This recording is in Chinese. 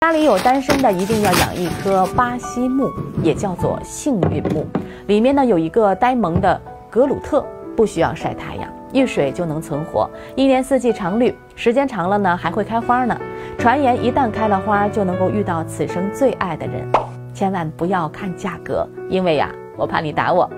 家里有单身的一定要养一棵巴西木，也叫做幸运木，里面呢有一个呆萌的格鲁特，不需要晒太阳，遇水就能存活，一年四季常绿，时间长了呢还会开花呢。传言一旦开了花，就能够遇到此生最爱的人。千万不要看价格，因为呀，我怕你打我。